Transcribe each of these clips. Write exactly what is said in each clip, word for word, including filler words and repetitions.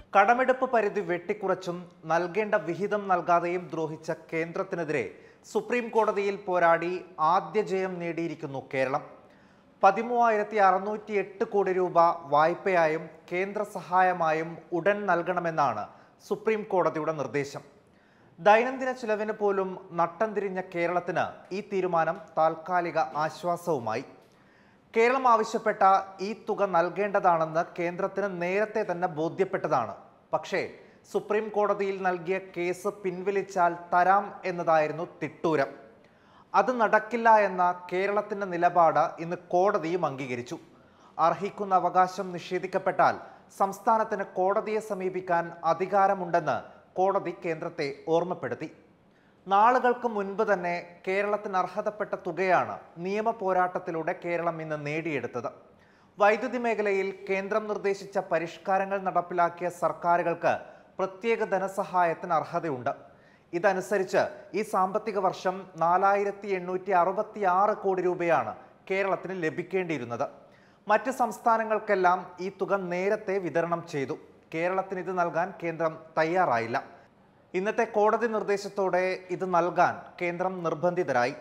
കടമെടുപ്പ് പരിധി വെട്ടിക്കുറച്ചും നൽകേണ്ട വിഹിതം നൽകാതെയും ദ്രോഹിച്ച കേന്ദ്രത്തിനെതിരെ സുപ്രീം കോടതിയിൽ പോരാടി ആദ്യ ജയം നേടിയിരിക്കുന്നു കേരളം. പതിമൂവായിരത്തി അറുന്നൂറ്റി എട്ട് കോടി രൂപ വായ്പയായും കേന്ദ്ര സഹായമായും ഉടൻ നൽകണമെന്നാണ് സുപ്രീം കോടതിയുടെ നിർദ്ദേശം. ദൈനംദിന ചിലവിന് പോലും നട്ടം തിരിഞ്ഞ കേരളത്തിന് ഈ തീരുമാനം താൽക്കാലിക ആശ്വാസവുമായി. കേരളം ആവശ്യപ്പെട്ട ഈ തുക നൽകേണ്ടതാണെന്ന് കേന്ദ്രത്തിന് നേരത്തെ തന്നെ ബോധ്യപ്പെട്ടതാണ്. പക്ഷേ സുപ്രീം കോടതിയിൽ നൽകിയ കേസ് പിൻവലിച്ചാൽ തരാം എന്നതായിരുന്നു തിട്ടൂരം. അത് നടക്കില്ല എന്ന കേരളത്തിന്റെ നിലപാട് ഇന്ന് കോടതിയും അംഗീകരിച്ചു. അർഹിക്കുന്ന അവകാശം നിഷേധിക്കപ്പെട്ടാൽ സംസ്ഥാനത്തിന് കോടതിയെ സമീപിക്കാൻ അധികാരമുണ്ടെന്ന് കോടതി കേന്ദ്രത്തെ ഓർമ്മപ്പെടുത്തി. നാളുകൾക്ക് മുൻപ് തന്നെ കേരളത്തിന് അർഹതപ്പെട്ട തുകയാണ് നിയമ പോരാട്ടത്തിലൂടെ കേരളം ഇന്ന് നേടിയെടുത്തത്. വൈദ്യുതി മേഖലയിൽ കേന്ദ്രം നിർദ്ദേശിച്ച പരിഷ്കാരങ്ങൾ നടപ്പിലാക്കിയ സർക്കാരുകൾക്ക് പ്രത്യേക ധനസഹായത്തിന് അർഹതയുണ്ട്. ഇതനുസരിച്ച് ഈ സാമ്പത്തിക വർഷം നാലായിരത്തി എണ്ണൂറ്റി അറുപത്തി ആറ് കോടി രൂപയാണ് കേരളത്തിന് ലഭിക്കേണ്ടിയിരുന്നത്. മറ്റ് സംസ്ഥാനങ്ങൾക്കെല്ലാം ഈ തുക നേരത്തെ വിതരണം ചെയ്തു. കേരളത്തിന് ഇത് നൽകാൻ കേന്ദ്രം തയ്യാറായില്ല. ഇന്നത്തെ കോടതി നിർദ്ദേശത്തോടെ ഇത് നൽകാൻ കേന്ദ്രം നിർബന്ധിതരായി.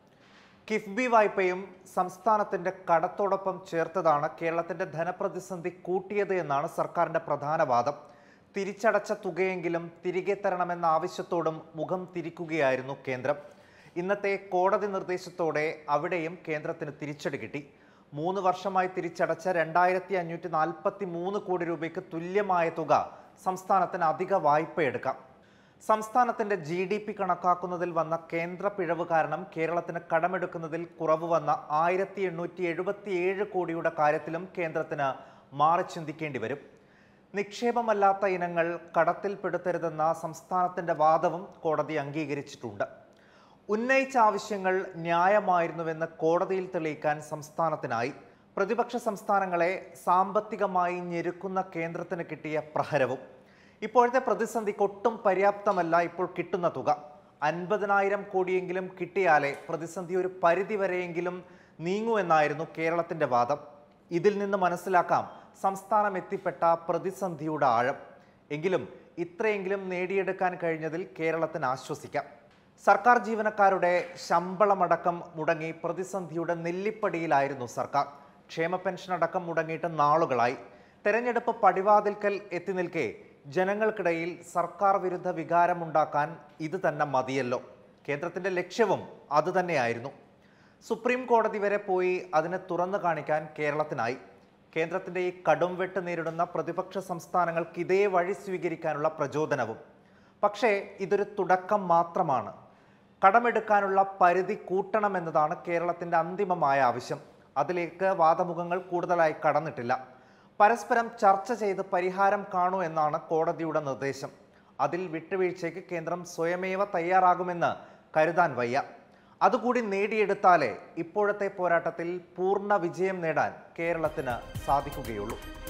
കിഫ്ബി വായ്പയും സംസ്ഥാനത്തിന്റെ കടത്തോടൊപ്പം ചേർത്തതാണ് കേരളത്തിന്റെ ധനപ്രതിസന്ധി കൂട്ടിയത് എന്നാണ് സർക്കാരിന്റെ പ്രധാന വാദം. തിരിച്ചടച്ച തുകയെങ്കിലും തിരികെ തരണമെന്ന ആവശ്യത്തോടും മുഖം തിരിക്കുകയായിരുന്നു കേന്ദ്രം. ഇന്നത്തെ കോടതി നിർദ്ദേശത്തോടെ അവിടെയും കേന്ദ്രത്തിന് തിരിച്ചടി കിട്ടി. മൂന്ന് വർഷമായി തിരിച്ചടച്ച രണ്ടായിരത്തി അഞ്ഞൂറ്റി നാൽപ്പത്തി മൂന്ന് കോടി രൂപയ്ക്ക് തുല്യമായ തുക സംസ്ഥാനത്തിന് അധിക വായ്പയെടുക്കാം. സംസ്ഥാനത്തിന്റെ ജി ഡി പി കണക്കാക്കുന്നതിൽ വന്ന കേന്ദ്ര പിഴവ് കാരണം കേരളത്തിന് കടമെടുക്കുന്നതിൽ കുറവ് വന്ന ആയിരത്തി എണ്ണൂറ്റി എഴുപത്തി ഏഴ് കോടിയുടെ കാര്യത്തിലും കേന്ദ്രത്തിന് മാറി ചിന്തിക്കേണ്ടി വരും. നിക്ഷേപമല്ലാത്ത ഇനങ്ങൾ കടത്തിൽപ്പെടുത്തരുതെന്ന സംസ്ഥാനത്തിന്റെ വാദവും കോടതി അംഗീകരിച്ചിട്ടുണ്ട്. ഉന്നയിച്ച ആവശ്യങ്ങൾ ന്യായമായിരുന്നുവെന്ന് കോടതിയിൽ തെളിയിക്കാൻ സംസ്ഥാനത്തിനായി. പ്രതിപക്ഷ സംസ്ഥാനങ്ങളെ സാമ്പത്തികമായി ഞെരുക്കുന്ന കേന്ദ്രത്തിന് കിട്ടിയ പ്രഹരവും. ഇപ്പോഴത്തെ പ്രതിസന്ധിക്ക് ഒട്ടും പര്യാപ്തമല്ല ഇപ്പോൾ കിട്ടുന്ന തുക. അൻപതിനായിരം കോടിയെങ്കിലും കിട്ടിയാലേ പ്രതിസന്ധി ഒരു പരിധിവരെയെങ്കിലും നീങ്ങൂ എന്നായിരുന്നു കേരളത്തിന്റെ വാദം. ഇതിൽ നിന്ന് മനസ്സിലാക്കാം സംസ്ഥാനം എത്തിപ്പെട്ട പ്രതിസന്ധിയുടെ ആഴം. എങ്കിലും ഇത്രയെങ്കിലും നേടിയെടുക്കാൻ കഴിഞ്ഞതിൽ കേരളത്തിന് ആശ്വസിക്കാം. സർക്കാർ ജീവനക്കാരുടെ ശമ്പളമടക്കം മുടങ്ങി പ്രതിസന്ധിയുടെ നെല്ലിപ്പടിയിലായിരുന്നു സർക്കാർ. ക്ഷേമ പെൻഷൻ അടക്കം മുടങ്ങിയിട്ട് നാളുകളായി. തെരഞ്ഞെടുപ്പ് പടിവാതിൽക്കൽ എത്തി നിൽക്കെ ജനങ്ങൾക്കിടയിൽ സർക്കാർ വിരുദ്ധ വികാരമുണ്ടാക്കാൻ ഇത് തന്നെ മതിയല്ലോ. കേന്ദ്രത്തിന്റെ ലക്ഷ്യവും അതുതന്നെയായിരുന്നു. സുപ്രീം കോടതി വരെ പോയി അതിനെ തുറന്നു കാണിക്കാൻ കേരളത്തിനായി. കേന്ദ്രത്തിന്റെ ഈ കടും വെട്ട് നേരിടുന്ന പ്രതിപക്ഷ സംസ്ഥാനങ്ങൾക്ക് ഇതേ വഴി സ്വീകരിക്കാനുള്ള പ്രചോദനവും. പക്ഷേ ഇതൊരു തുടക്കം മാത്രമാണ്. കടമെടുക്കാനുള്ള പരിധി കൂട്ടണമെന്നതാണ് കേരളത്തിന്റെ അന്തിമമായ ആവശ്യം. അതിലേക്ക് വാദമുഖങ്ങൾ കൂടുതലായി കടന്നിട്ടില്ല. പരസ്പരം ചർച്ച ചെയ്ത് പരിഹാരം കാണൂ എന്നാണ് കോടതിയുടെ നിർദ്ദേശം. അതിൽ വിട്ടുവീഴ്ചയ്ക്ക് കേന്ദ്രം സ്വയമേവ തയ്യാറാകുമെന്ന് കരുതാൻ വയ്യ. അതുകൂടി നേടിയെടുത്താലേ ഇപ്പോഴത്തെ പോരാട്ടത്തിൽ പൂർണ്ണ വിജയം നേടാൻ കേരളത്തിന് സാധിക്കുകയുള്ളൂ.